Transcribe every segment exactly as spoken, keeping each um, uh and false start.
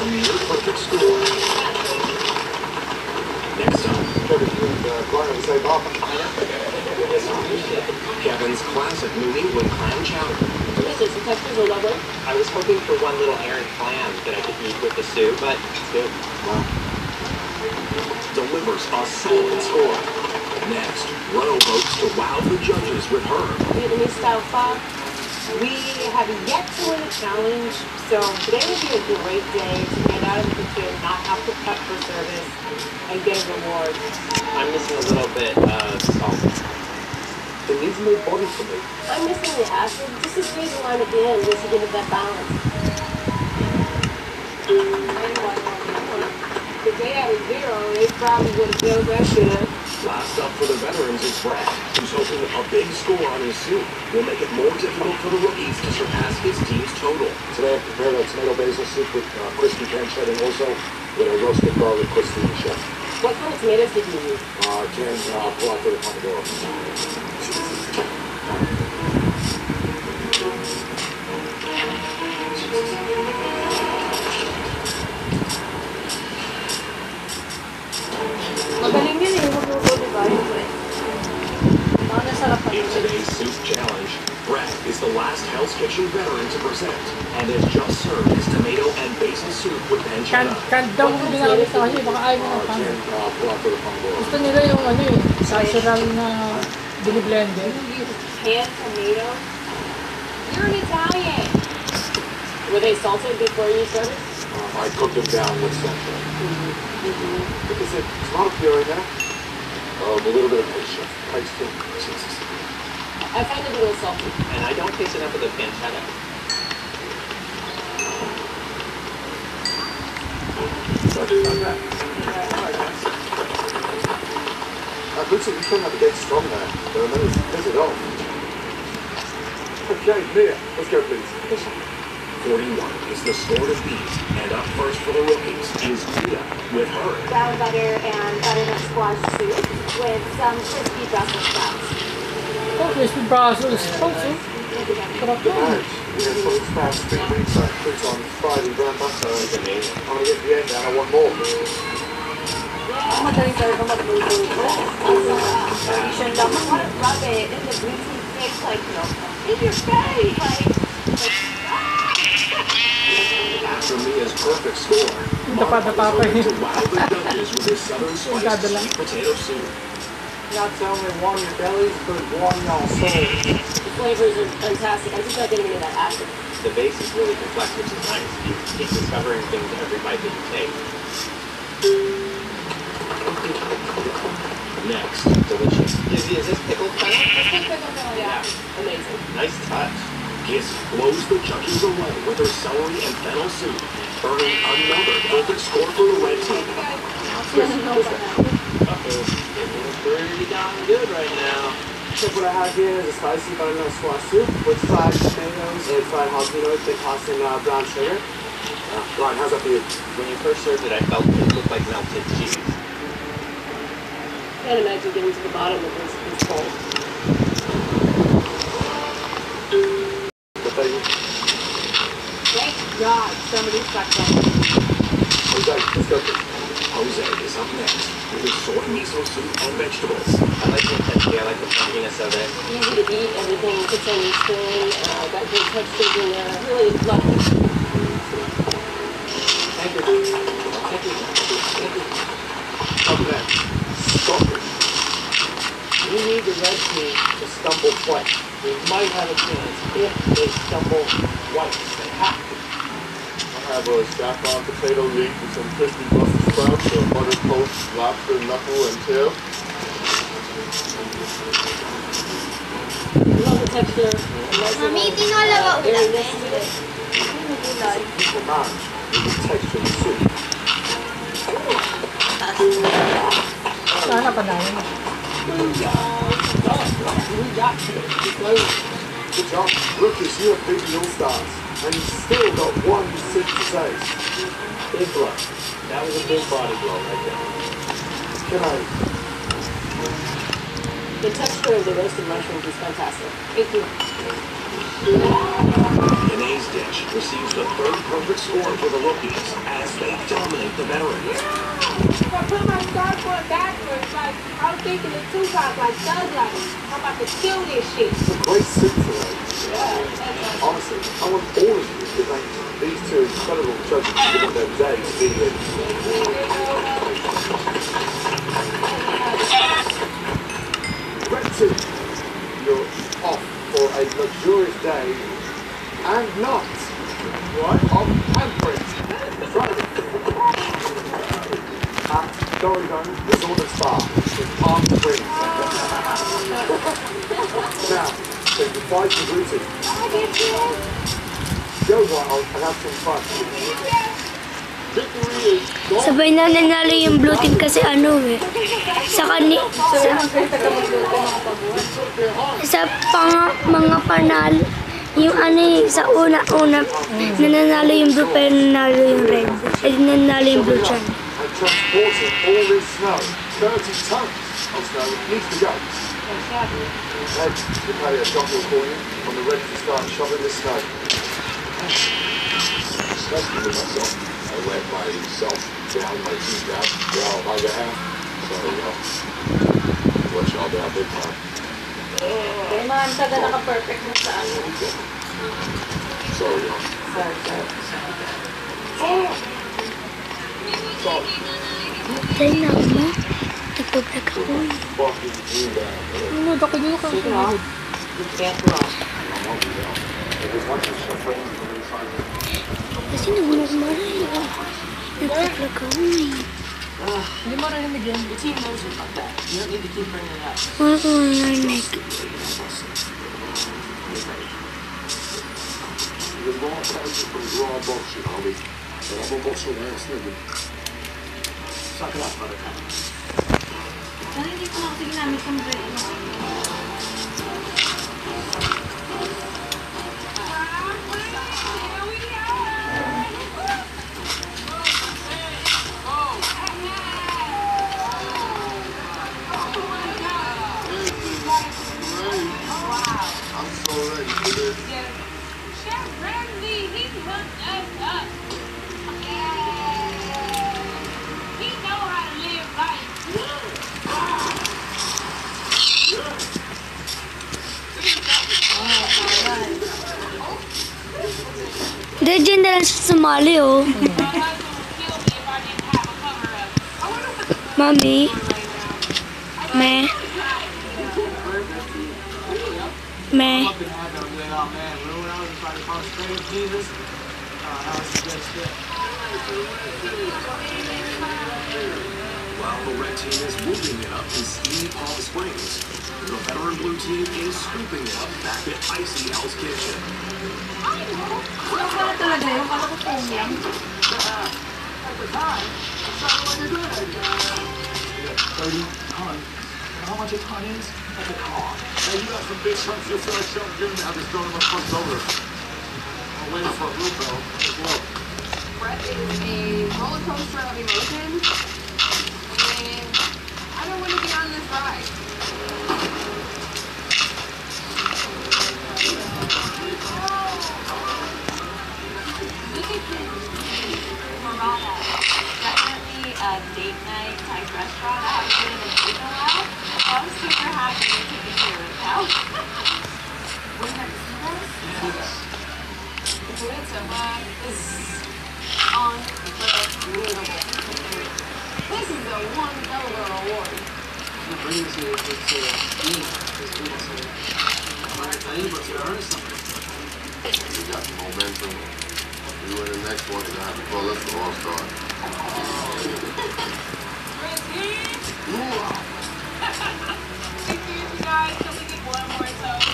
a near-perfect score. Next up, Kevin, you and uh, Brian are the same partner. Kevin's classic New England clam chowder. Delicious. The textures are lovely. I was hoping for one little errant clam that I could eat with the soup, but it's good. Wow. Delivers a solid score. Next, Ro hopes to wow the judges with her. Vietnamese style pho. We have yet to win a challenge, so today would be a great day to get out of the kitchen, not have to prep for service, and get a reward. I'm missing a little bit of salt. It needs more body for me. I'm missing the acid. Just a squeeze the lime at the end just to give it that balance. The day out of zero, they probably would have failed that shit. Last up for the veterans is Brad, who's hoping a big score on his soup will make it more difficult for the rookies to surpass his team's total. Today I prepared a tomato basil soup with uh, crispy pancetta and also with a roasted garlic crispy chef. What kind of tomatoes did you use? Uh, canned uh, palata de pomodoro. Magaling yun eh, magluto, diba? Mga sarap pa In today's soup challenge, Brett is the last Hell's Kitchen veteran to present and has just served his tomato and basil soup with pancetta. Kan daw mo ginamit sa kasi baka ayaw Uh, ng pan. canned uh, palata de pomodoro. Gusto nila yung ano eh, sasural na biniblender. You use canned tomatoes? You're an Italian! Were they salted before you started? Um, I cooked them down with salt. Mm-hmm. Mm-hmm. Because it's not a puree there. Um, a little bit of paste, paste in. Jesus. I find it a little salty. And I don't taste enough of the pancetta. Sorry about that. Uh, looks like you couldn't have a gate strong there, but I managed to piss it off. Okay, Mia, let's go please. forty-one is the score to beat, and up first for the rookies is Mia with her. Brown butter and butternut squash soup with some crispy Brussels sprouts. Oh, crispy Brussels sprouts eh. Sarap The yun. marriage. We had some sprouts, big wings, like fruits on fried in brown butter. It's amazing. I'm gonna get to the end now, I want more. Yeah, magaling talaga magluto ito. Asian love. I want to rub it in the greasy steak, like, you know, in your face. Like, After Mia's perfect score, Dapa-dapa pa Mark eh. to wow the judges with his southern spiced sweet potato soup. Not only warm your bellies, but warm your souls. The flavors are fantastic. I'm just not getting into that acid. The base is really complex, which is nice. You keep discovering things every bite that you take. Next, Delicious. Is, is this pickled fennel? Let's take pickle fennel, yeah. Amazing. Nice touch. Kissy blows the judges away with her celery and fennel soup, earning another perfect score for the red team. Uh-oh. It's pretty darn good right now. So what I have here is a spicy butternut squash soup with fried tomatoes and fried jalapenos that tossed in uh, brown sugar. Uh, Ryan, how's that for you? When you first served it, I felt it looked like melted cheese. Can't imagine getting to the bottom of this, this bowl. The baby. Thank God somebody stuck that. Jose, let's go. Jose is up next with his soy miso soup and vegetables. I like the texture, I like the funkiness of it. Easy to eat, everything fits on your spoon, uh, got good textures in there. Really lovely. Thank you. Thank you. Thank you. Up next, Scotland. We need the red team to stumble twice. We might have a chance if they stumble twice. They have to. I have a saffron potato leek with some crispy Brussels sprouts, a butter toast, lobster knuckle, and tail. Love the texture. Mami, tinalawa Very ulam eh. nice. Equal match with the texture of the soup. Sana panahin mo. Good job. Rookies, you have beaten the All-Stars, and you still got one soup to taste. Big blow. That was a big body blow right there. Can I? The texture of the roasted mushrooms is fantastic. Thank you. Renee's day pitch receives the third perfect score for the rookies as they dominate the veterans. If I put my surfboard backwards, like, I was thinking of Tupac, like, Thug Life. I'm about to kill this shit. It's a great suit today. Honestly, I want all of you to thank these two incredible judges for giving their day to be here. Red two, you're off for a luxurious day and not right of handprints. Right. At Dorrigo Resort and Spa in Palm Springs. Now, so the fight is rooted. Go wild and have some fun. Victory is gone. Sabay na nanalo yung blue team kasi ano eh. Sa kani... Sa, sa pang, mga panal, yung ano eh, sa una-una, nananalo yung blue pero nanalo yung red. Eh, nanalo yung blue chan. And transporting all this snow, thirty tons of snow, needs to go. Ed, the patio shop will call you when we're ready to start shoveling this snow. Especially with myself. I went by himself down my teeth out. Well, by the half. Sorry, y'all. Watch y'all down big time. Kaya mga ang taga naka-perfect mo sa ano. Sorry, y'all. Sorry, sorry. Sorry. Tay na mo. Nagpa-vlog ako eh. Fucking you down. Ano, dako dito ka. You know, you can't run. Kasi nagmumara eh. Nagpa-vlog ako eh. Hindi mo narinig yan. Your team knows about that. You don't need to keep bringing it up. Wala ko narinig. You're more closer from raw boxing, Harvey. But I'm a boxer ass nigga. Suck it up, buttercup. Sana hindi ko na kasi ginamit yung break mo. I'm so ready for this. Chef Ramsay, he hooked us up. He know how to live life. Dahil dyan na lang siya sumali oh. My husband would kill me if I didn't have a cover-up. Mami. Me. Me. I've been happy on that, oh man. When I was trying to find straight of Jesus, uh, that was the best step. While the red team is whooping it up in steamy Palm Springs, the veteran blue team is scooping it up back at icy Hell's Kitchen. Ano pala talaga yun? Kala ko foam yan. At the time, it sounded like a good idea. You got thirty tons. You know how much a ton is? Like a car. Hey, you got some big chunks of yourself shoved in there. Just throwing them on front over. I'm waiting for a blue belt as well. Brett is a roller coaster of emotions, and I don't want to be on this ride. Morada. Definitely a date night type restaurant. I haven't been in a date in a while. So I'm super happy to be here right now. Wouldn't have to see this? The peninsula is unbelievable. This is a one hell of an award. The brings you to me. This brings you. I'm going to tell you, but you earned something. We got the momentum. We win the next one, and have to call us the All-Star. Thank you, you guys. Can we get one more toast?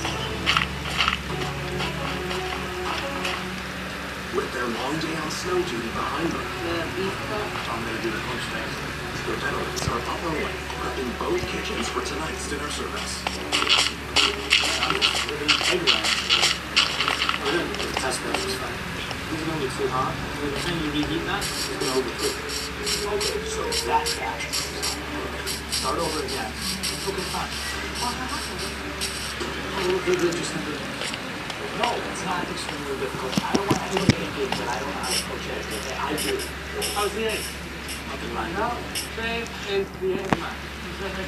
With their long day on snow duty behind them, I'm going to do the punch next. The veterans are up early, prepping both kitchens for tonight's dinner service. We're going to egg rice. We're going to test press this time. This is going to be too hot. So the thing you reheat that, it's going to overcook. Okay, so that's that. Start over again. Okay, fine. A little bit, just a bit. No, it's not extremely difficult. I don't want anyone to think that I don't know how to coach it. Okay, I do. How's the egg? Nothing like that. Same is the end, man.